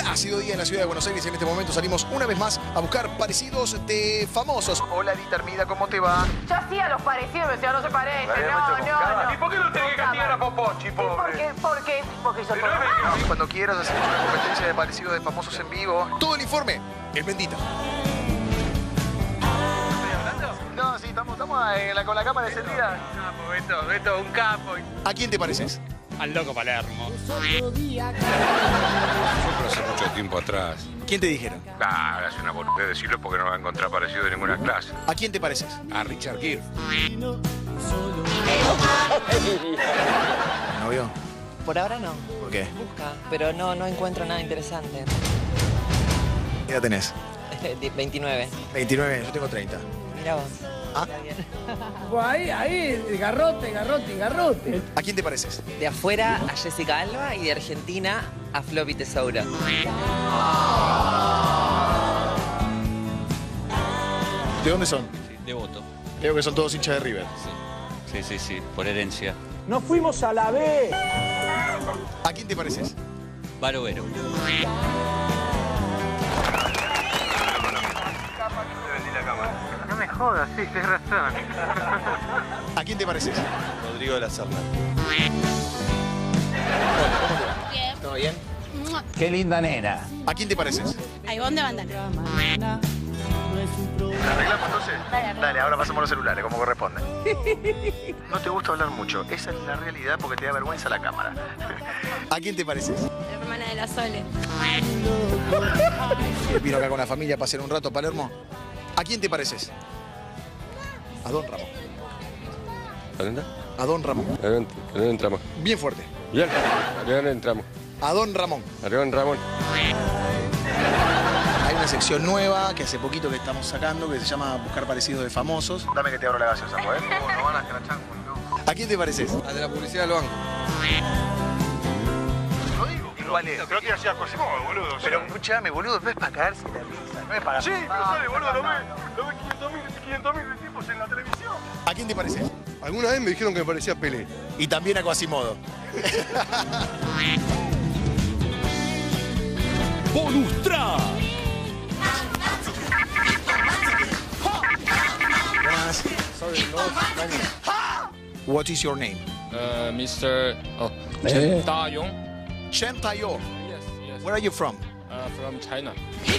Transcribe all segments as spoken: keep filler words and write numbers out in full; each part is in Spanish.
Ha sido día en la ciudad de Buenos Aires y en este momento salimos una vez más a buscar parecidos de famosos. Hola, Dita Armida, ¿cómo te va? Yo hacía los parecidos, me decía, no se parece, no, no, no. ¿Y por qué no tenés que castigar a Popochi, pobre? ¿Por qué? ¿Por qué? Porque hizo todo. Cuando quieras hacemos una competencia de parecidos de famosos en vivo. Todo el informe, el Bendita. No, sí, estamos, estamos en la, con la cámara encendida. Capo, Beto, Beto, un capo. ¿A quién te pareces? Al loco Palermo. Nosotros hace mucho tiempo atrás. ¿Quién te dijeron? Ah, hace una boludez decirlo porque no lo va a encontrar parecido de ninguna clase. ¿A quién te pareces? A Richard Gere. ¿Novio? Por ahora no. ¿Por qué? Busca, pero no, no encuentro nada interesante. ¿Qué edad tenés? veintinueve. veintinueve, yo tengo treinta. Mira vos. ¿Ah? Está bien. Ahí, ahí, garrote, garrote, garrote. ¿A quién te pareces? De afuera a Jessica Alba y de Argentina a Floppy Tesaura. ¿De dónde son? Sí, Devoto. Creo que son todos hinchas de River. Sí, sí, sí, por herencia. Nos fuimos a la B. ¿A quién te pareces? Barovero. No me jodas, sí, tenés razón. ¿A quién te pareces? Rodrigo de la Serna. Hola, ¿cómo te va? Bien. ¿Todo bien? Qué linda nena. ¿A quién te pareces? Ahí van de bandana. ¿La arreglamos entonces? Dale, Dale, ahora pasamos los celulares, como corresponde. No te gusta hablar mucho, esa es la realidad porque te da vergüenza la cámara. ¿A quién te pareces? La hermana de la Sole. Vino acá con la familia para hacer un rato a Palermo. ¿A quién te pareces? A Don Ramón. ¿Dónde? A Don Ramón. ¿A dónde entramos? Bien fuerte. Bien, ¿a dónde entramos? A Don Ramón. ¿A dónde Ramón? Hay una sección nueva que hace poquito que estamos sacando que se llama Buscar parecidos de famosos. Dame que te abro la gaseosa, ¿puedes? No van a escrachar, boludo. ¿A quién te pareces? Al de la publicidad del banco. Lo digo. ¿Cuál es? Creo que hacía Cosimo, boludo. Pero escuchame, boludo, no es para cagarse la risa, no es para... Sí, pero sale, boludo, lo ve, lo ve quinientos mil tipos en la televisión. ¿A quién te pareces? Alguna vez me dijeron que me parecía Pelé. Y también a Quasimodo. Bonus Track. Buenas. What is your name? Uh, Mister Oh, Chen Da-yong. Chen Tayo. Yes, yes. Where are you from? Uh, from China.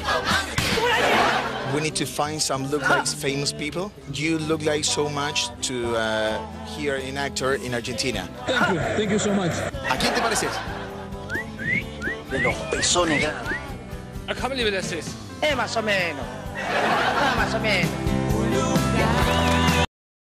We need to find some look like famous people. You look like so much to uh, here in actor in Argentina. Thank you. Thank you so much. ¿A quién te pareces? De los pezones. I can't believe this is. Eh, más o menos. Ah, más o menos.